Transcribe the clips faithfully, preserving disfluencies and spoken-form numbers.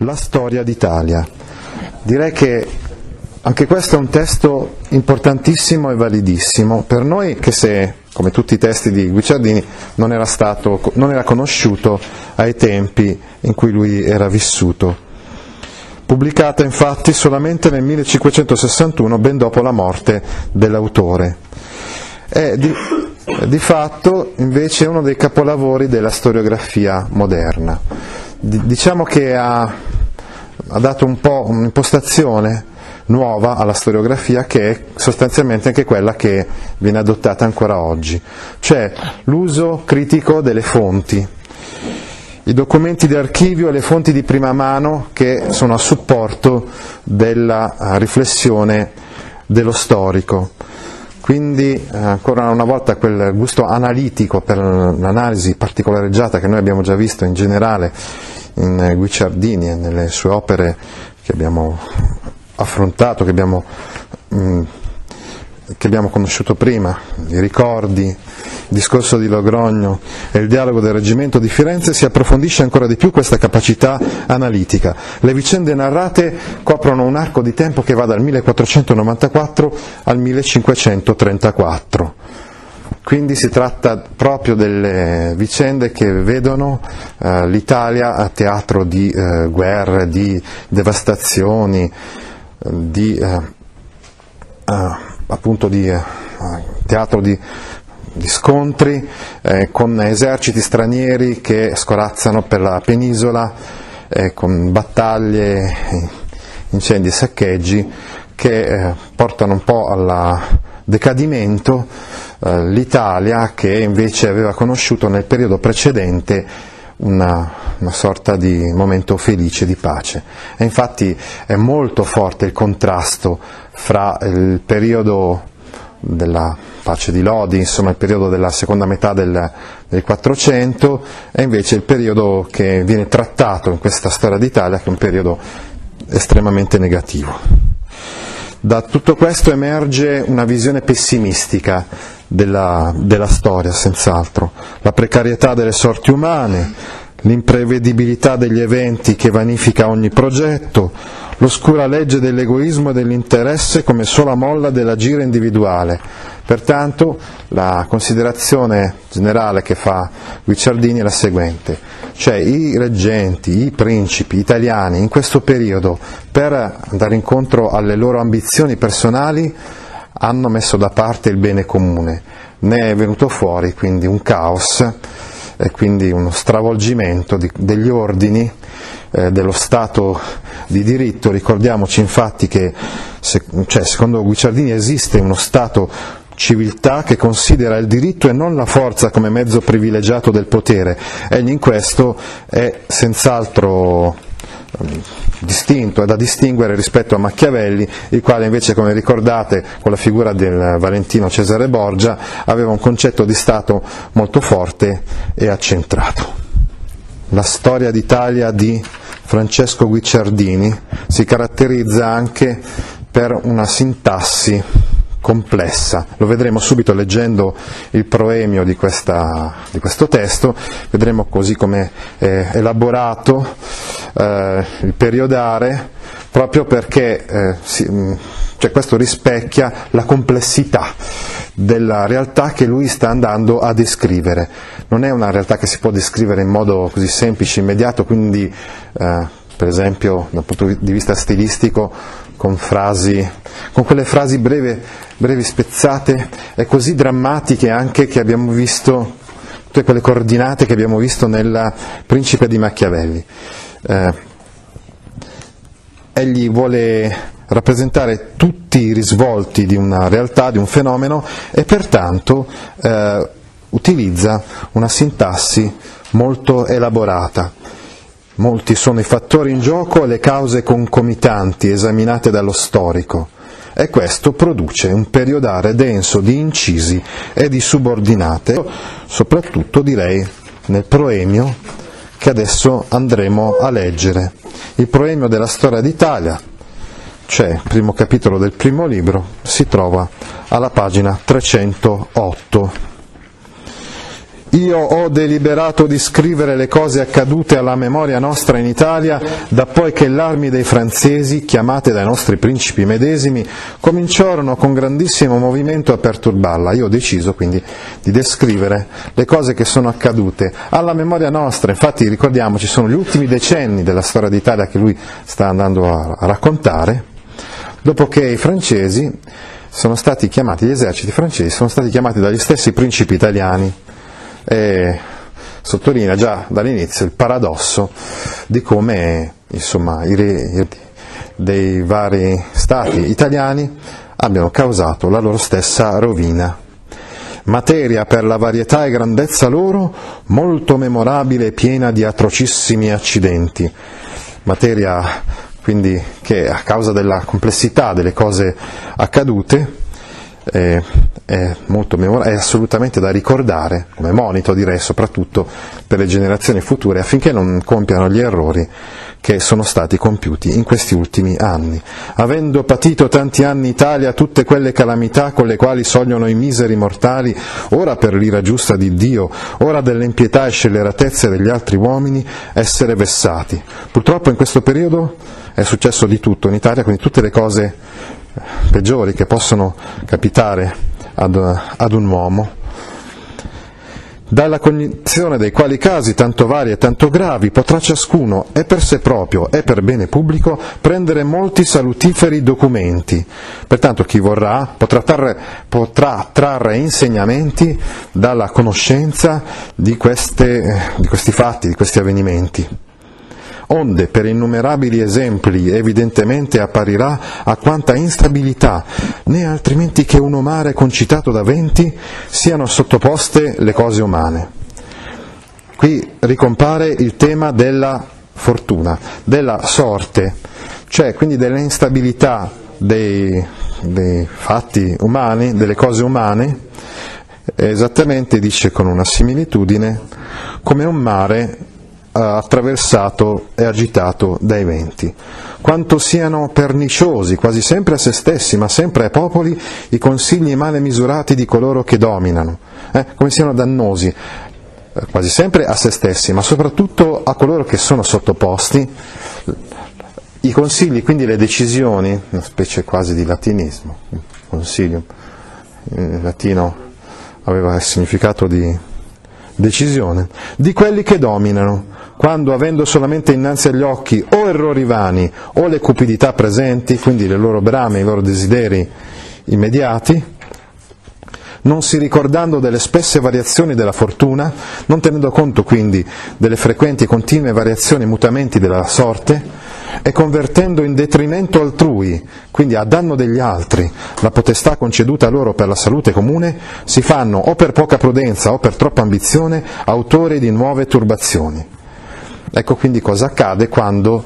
La storia d'Italia. Direi che anche questo è un testo importantissimo e validissimo per noi, che se, come tutti i testi di Guicciardini, non era stato, non era conosciuto ai tempi in cui lui era vissuto. Pubblicata infatti solamente nel millecinquecentosessantuno, ben dopo la morte dell'autore. È di, di fatto invece uno dei capolavori della storiografia moderna. D- diciamo che ha, ha dato un po' un'impostazione nuova alla storiografia, che è sostanzialmente anche quella che viene adottata ancora oggi, cioè l'uso critico delle fonti, i documenti di archivio e le fonti di prima mano che sono a supporto della riflessione dello storico. Quindi ancora una volta quel gusto analitico per l'analisi particolareggiata che noi abbiamo già visto in generale in Guicciardini e nelle sue opere che abbiamo affrontato, che abbiamo, mh, che abbiamo conosciuto prima, i ricordi, il discorso di Logrogno e il dialogo del Reggimento di Firenze, si approfondisce ancora di più questa capacità analitica. Le vicende narrate coprono un arco di tempo che va dal millequattrocentonovantaquattro al millecinquecentotrentaquattro. Quindi si tratta proprio delle vicende che vedono eh, l'Italia a teatro di eh, guerre, di devastazioni, di eh, eh, appunto di eh, teatro di, di scontri eh, con eserciti stranieri che scorazzano per la penisola, eh, con battaglie, incendi e saccheggi che eh, portano un po' al decadimento eh, l'Italia, che invece aveva conosciuto nel periodo precedente Una, una sorta di momento felice di pace. E infatti è molto forte il contrasto fra il periodo della pace di Lodi, insomma il periodo della seconda metà del, del quattrocento, e invece il periodo che viene trattato in questa storia d'Italia, che è un periodo estremamente negativo. Da tutto questo emerge una visione pessimistica della, della storia, senz'altro. La precarietà delle sorti umane, l'imprevedibilità degli eventi che vanifica ogni progetto, l'oscura legge dell'egoismo e dell'interesse come sola molla dell'agire individuale. Pertanto la considerazione generale che fa Guicciardini è la seguente, cioè i reggenti, i principi italiani in questo periodo, per andare incontro alle loro ambizioni personali, hanno messo da parte il bene comune. Ne è venuto fuori quindi un caos e quindi uno stravolgimento di, degli ordini eh, dello Stato di diritto. Ricordiamoci infatti che se, cioè, secondo Guicciardini esiste uno Stato civiltà che considera il diritto e non la forza come mezzo privilegiato del potere. Egli in questo è senz'altro distinto, è da distinguere rispetto a Machiavelli, il quale invece, come ricordate, con la figura del Valentino Cesare Borgia, aveva un concetto di Stato molto forte e accentrato. La storia d'Italia di Francesco Guicciardini si caratterizza anche per una sintassi complessa. Lo vedremo subito leggendo il proemio di, questa, di questo testo, vedremo così come è elaborato eh, il periodare, proprio perché eh, si, cioè questo rispecchia la complessità della realtà che lui sta andando a descrivere. Non è una realtà che si può descrivere in modo così semplice, immediato, quindi eh, per esempio dal punto di vista stilistico, con frasi, con quelle frasi breve, brevi spezzate e così drammatiche anche che abbiamo visto, tutte quelle coordinate che abbiamo visto nel Principe di Machiavelli. Eh, egli vuole rappresentare tutti i risvolti di una realtà, di un fenomeno, e pertanto eh, utilizza una sintassi molto elaborata. Molti sono i fattori in gioco e le cause concomitanti esaminate dallo storico, e questo produce un periodare denso di incisi e di subordinate, soprattutto direi nel proemio che adesso andremo a leggere. Il proemio della storia d'Italia, cioè il primo capitolo del primo libro, si trova alla pagina trecentootto. Io ho deliberato di scrivere le cose accadute alla memoria nostra in Italia, da poi che l'armi dei francesi, chiamate dai nostri principi medesimi, cominciarono con grandissimo movimento a perturbarla. Io ho deciso quindi di descrivere le cose che sono accadute alla memoria nostra. Infatti ricordiamoci, sono gli ultimi decenni della storia d'Italia che lui sta andando a raccontare, dopo che i francesi sono stati chiamati, gli eserciti francesi sono stati chiamati dagli stessi principi italiani. E sottolinea già dall'inizio il paradosso di come, insomma, i re dei vari stati italiani abbiano causato la loro stessa rovina. Materia per la varietà e grandezza loro molto memorabile e piena di atrocissimi accidenti. Materia quindi che a causa della complessità delle cose accadute È, è, molto memora- è assolutamente da ricordare come monito, direi, soprattutto per le generazioni future, affinché non compiano gli errori che sono stati compiuti in questi ultimi anni. Avendo patito tanti anni Italia tutte quelle calamità con le quali sogliono i miseri mortali, ora per l'ira giusta di Dio, ora delle impietà e scelleratezze degli altri uomini, essere vessati. Purtroppo in questo periodo è successo di tutto in Italia, quindi tutte le cose peggiori che possono capitare ad, ad un uomo, dalla cognizione dei quali casi tanto vari e tanto gravi potrà ciascuno, e per sé proprio e per bene pubblico, prendere molti salutiferi documenti. Pertanto chi vorrà potrà trarre, potrà trarre insegnamenti dalla conoscenza di, queste, di questi fatti, di questi avvenimenti. Onde per innumerabili esempi evidentemente apparirà a quanta instabilità, né altrimenti che un mare concitato da venti, siano sottoposte le cose umane. Qui ricompare il tema della fortuna, della sorte, cioè quindi dell'instabilità dei, dei fatti umani, delle cose umane, esattamente, dice con una similitudine, come un mare attraversato e agitato dai venti. Quanto siano perniciosi, quasi sempre a se stessi, ma sempre ai popoli, i consigli male misurati di coloro che dominano, eh? come siano dannosi, eh, quasi sempre a se stessi, ma soprattutto a coloro che sono sottoposti, i consigli, quindi le decisioni, una specie quasi di latinismo, consiglio, in latino aveva il significato di decisione, di quelli che dominano, quando avendo solamente innanzi agli occhi o errori vani o le cupidità presenti, quindi le loro brame, i loro desideri immediati, non si ricordando delle spesse variazioni della fortuna, non tenendo conto quindi delle frequenti e continue variazioni e mutamenti della sorte, e convertendo in detrimento altrui, quindi a danno degli altri, la potestà conceduta loro per la salute comune, si fanno o per poca prudenza o per troppa ambizione autori di nuove turbazioni. Ecco quindi cosa accade quando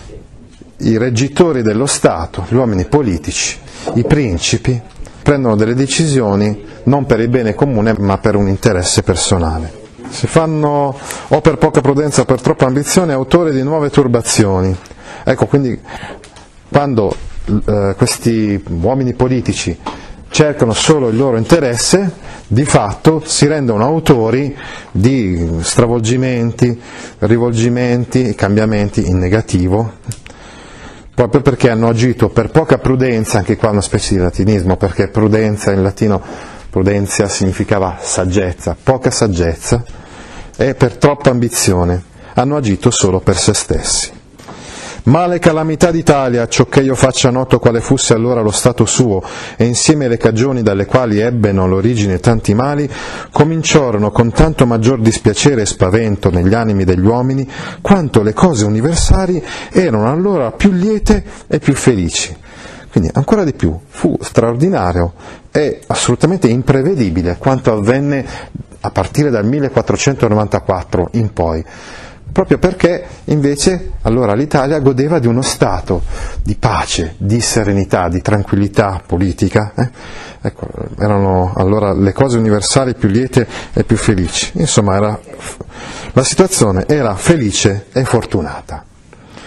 i reggitori dello Stato, gli uomini politici, i principi, prendono delle decisioni non per il bene comune ma per un interesse personale. Si fanno o per poca prudenza o per troppa ambizione autori di nuove turbazioni. Ecco quindi quando eh, questi uomini politici cercano solo il loro interesse, di fatto si rendono autori di stravolgimenti, rivolgimenti, cambiamenti in negativo, proprio perché hanno agito per poca prudenza, anche qua una specie di latinismo, perché prudenza in latino, prudenza significava saggezza, poca saggezza, e per troppa ambizione, hanno agito solo per se stessi. Ma le calamità d'Italia, ciò che io faccia noto quale fosse allora lo stato suo, e insieme le cagioni dalle quali ebbeno l'origine tanti mali, cominciarono con tanto maggior dispiacere e spavento negli animi degli uomini, quanto le cose universali erano allora più liete e più felici. Quindi ancora di più fu straordinario e assolutamente imprevedibile quanto avvenne a partire dal millequattrocentonovantaquattro in poi, proprio perché invece allora l'Italia godeva di uno stato di pace, di serenità, di tranquillità politica. Eh? Ecco, erano allora le cose universali più liete e più felici. Insomma, era, la situazione era felice e fortunata.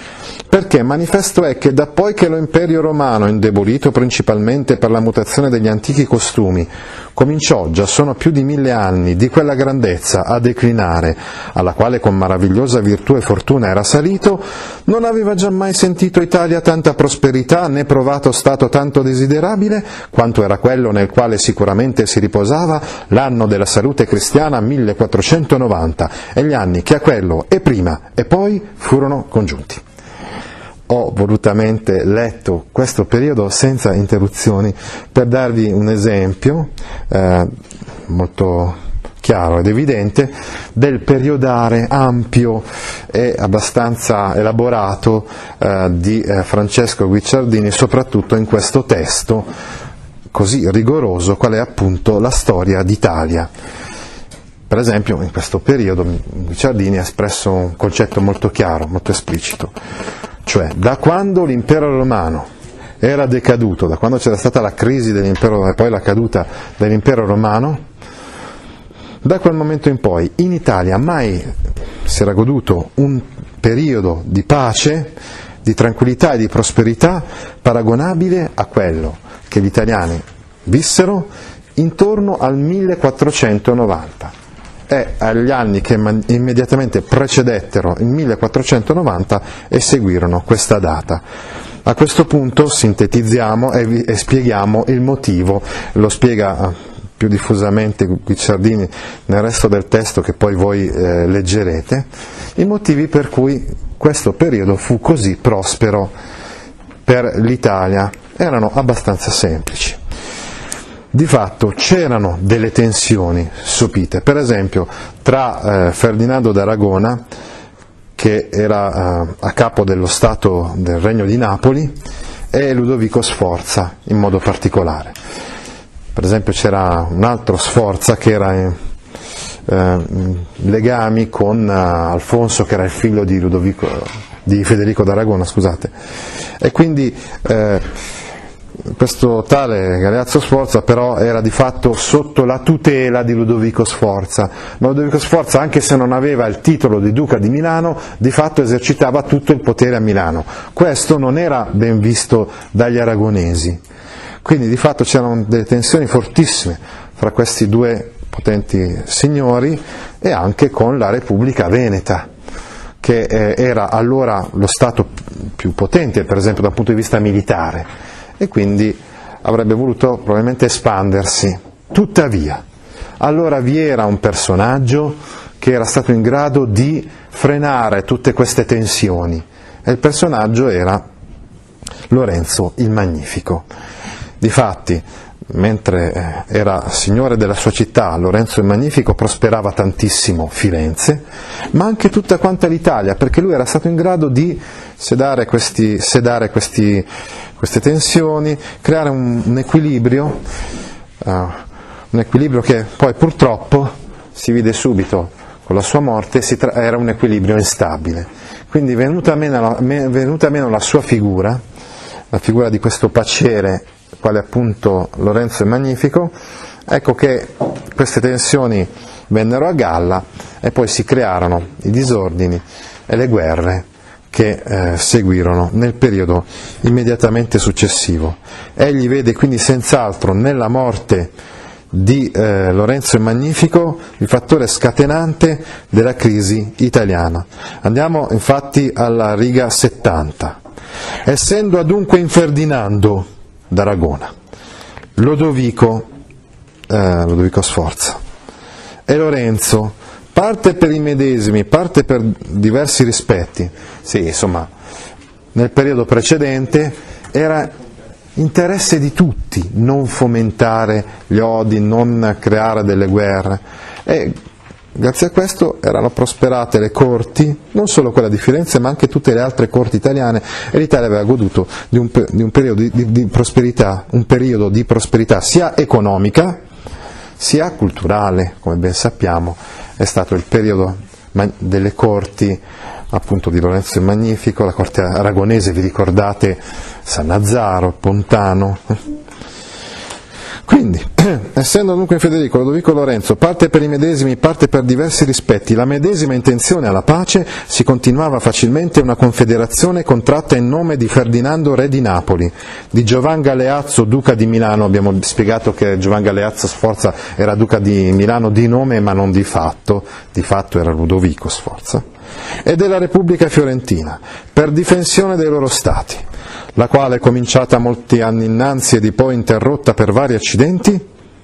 Perché manifesto è che da poi che lo Imperio Romano, indebolito principalmente per la mutazione degli antichi costumi, cominciò, già sono più di mille anni, di quella grandezza a declinare, alla quale con meravigliosa virtù e fortuna era salito, non aveva giammai sentito Italia tanta prosperità, né provato stato tanto desiderabile, quanto era quello nel quale sicuramente si riposava l'anno della salute cristiana millequattrocentonovanta, e gli anni che a quello e prima e poi furono congiunti. Ho volutamente letto questo periodo senza interruzioni per darvi un esempio eh, molto chiaro ed evidente del periodare ampio e abbastanza elaborato eh, di eh, Francesco Guicciardini, soprattutto in questo testo così rigoroso qual è appunto la storia d'Italia. Per esempio, in questo periodo Guicciardini ha espresso un concetto molto chiaro, molto esplicito, cioè da quando l'impero romano era decaduto, da quando c'era stata la crisi dell'impero e poi la caduta dell'impero romano, da quel momento in poi in Italia mai si era goduto un periodo di pace, di tranquillità e di prosperità paragonabile a quello che gli italiani vissero intorno al millequattrocentonovanta. E agli anni che immediatamente precedettero il millequattrocentonovanta e seguirono questa data. A questo punto sintetizziamo e, vi, e spieghiamo il motivo, lo spiega più diffusamente Guicciardini nel resto del testo che poi voi eh, leggerete, i motivi per cui questo periodo fu così prospero per l'Italia. Erano abbastanza semplici. Di fatto c'erano delle tensioni sopite, per esempio tra eh, Ferdinando d'Aragona, che era eh, a capo dello Stato del Regno di Napoli, e Ludovico Sforza in modo particolare. Per esempio c'era un altro Sforza che era in eh, legami con eh, Alfonso, che era il figlio di, Ludovico, di Federico d'Aragona, scusate, e quindi eh, questo tale Galeazzo Sforza però era di fatto sotto la tutela di Ludovico Sforza, ma Ludovico Sforza, anche se non aveva il titolo di duca di Milano, di fatto esercitava tutto il potere a Milano. Questo non era ben visto dagli aragonesi, quindi di fatto c'erano delle tensioni fortissime fra questi due potenti signori e anche con la Repubblica Veneta, che eh, era allora lo Stato più potente, per esempio dal punto di vista militare, e quindi avrebbe voluto probabilmente espandersi. Tuttavia, allora vi era un personaggio che era stato in grado di frenare tutte queste tensioni, e il personaggio era Lorenzo il Magnifico. Difatti, mentre era signore della sua città, Lorenzo il Magnifico prosperava tantissimo Firenze, ma anche tutta quanta l'Italia, perché lui era stato in grado di sedare, questi, sedare questi, queste tensioni, creare un, un equilibrio, uh, un equilibrio che poi purtroppo si vide subito con la sua morte, si tra- era un equilibrio instabile. Quindi venuta meno, la, venuta meno la sua figura, la figura di questo paciere, quale appunto Lorenzo il Magnifico, ecco che queste tensioni vennero a galla e poi si crearono i disordini e le guerre che eh, seguirono nel periodo immediatamente successivo. Egli vede quindi senz'altro nella morte di eh, Lorenzo il Magnifico il fattore scatenante della crisi italiana. Andiamo infatti alla riga settanta. Essendo adunque in Ferdinando d'Aragona, Lodovico, eh, Lodovico Sforza e Lorenzo, parte per i medesimi, parte per diversi rispetti, sì, insomma, nel periodo precedente era interesse di tutti non fomentare gli odi, non creare delle guerre, e grazie a questo erano prosperate le corti, non solo quella di Firenze ma anche tutte le altre corti italiane, e l'Italia aveva goduto di un, di un periodo di, di, di prosperità, un periodo di prosperità sia economica sia culturale. Come ben sappiamo è stato il periodo delle corti appunto di Lorenzo il Magnifico, la corte aragonese, vi ricordate Sannazzaro, Pontano. Quindi Essendo dunque in Federico Lodovico Lorenzo parte per i medesimi, parte per diversi rispetti, la medesima intenzione alla pace, si continuava facilmente una confederazione contratta in nome di Ferdinando re di Napoli, di Giovan Galeazzo duca di Milano, abbiamo spiegato che Giovan Galeazzo Sforza era duca di Milano di nome ma non di fatto, di fatto era Ludovico Sforza, e della Repubblica Fiorentina, per difensione dei loro stati, la quale, cominciata molti anni innanzi e di poi interrotta per vari accidenti,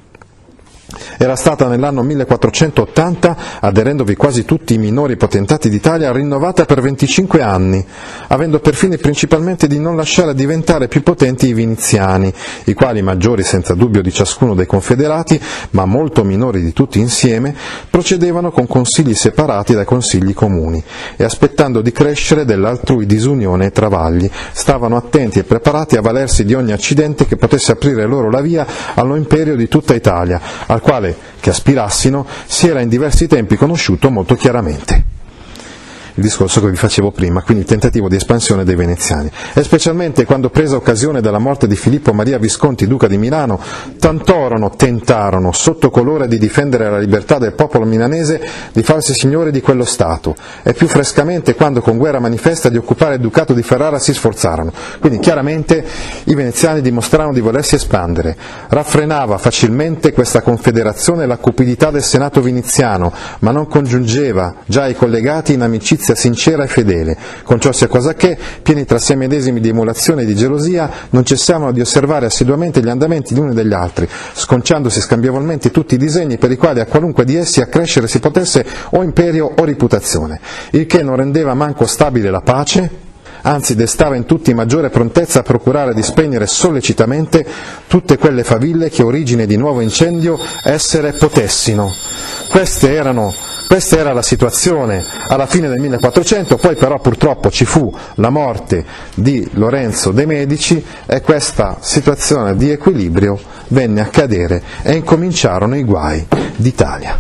era stata nell'anno millequattrocentottanta, aderendovi quasi tutti i minori potentati d'Italia, rinnovata per venticinque anni, avendo per fine principalmente di non lasciare diventare più potenti i viniziani, i quali, maggiori senza dubbio di ciascuno dei confederati, ma molto minori di tutti insieme, procedevano con consigli separati dai consigli comuni, e aspettando di crescere dell'altrui disunione e travagli, stavano attenti e preparati a valersi di ogni accidente che potesse aprire loro la via allo imperio di tutta Italia, al quale, che aspirassino, si era in diversi tempi conosciuto molto chiaramente. Il discorso che vi facevo prima, quindi il tentativo di espansione dei veneziani, e specialmente quando, presa occasione della morte di Filippo Maria Visconti, duca di Milano, tentorono, tentarono, sotto colore di difendere la libertà del popolo milanese, di farsi signori di quello Stato, e più frescamente quando, con guerra manifesta, di occupare il ducato di Ferrara si sforzarono. Quindi chiaramente i veneziani dimostrarono di volersi espandere. Raffrenava facilmente questa confederazione la cupidità del senato viniziano, ma non congiungeva già i collegati in amicizia sincera e fedele, con ciò sia cosa che, pieni tra sé medesimi di emulazione e di gelosia, non cessavano di osservare assiduamente gli andamenti gli uni degli altri, sconciandosi scambievolmente tutti i disegni per i quali a qualunque di essi accrescere si potesse o imperio o reputazione, il che non rendeva manco stabile la pace, anzi destava in tutti maggiore prontezza a procurare di spegnere sollecitamente tutte quelle faville che origine di nuovo incendio essere potessino. Queste erano Questa era la situazione alla fine del millequattrocento, poi però purtroppo ci fu la morte di Lorenzo de' Medici e questa situazione di equilibrio venne a cadere e incominciarono i guai d'Italia.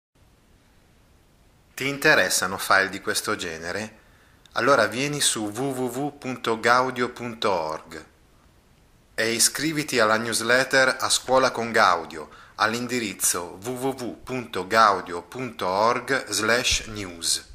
Ti interessano file di questo genere? Allora vieni su w w w punto gaudio punto org e iscriviti alla newsletter A Scuola con Gaudio all'indirizzo w w w punto gaudio punto org slash news.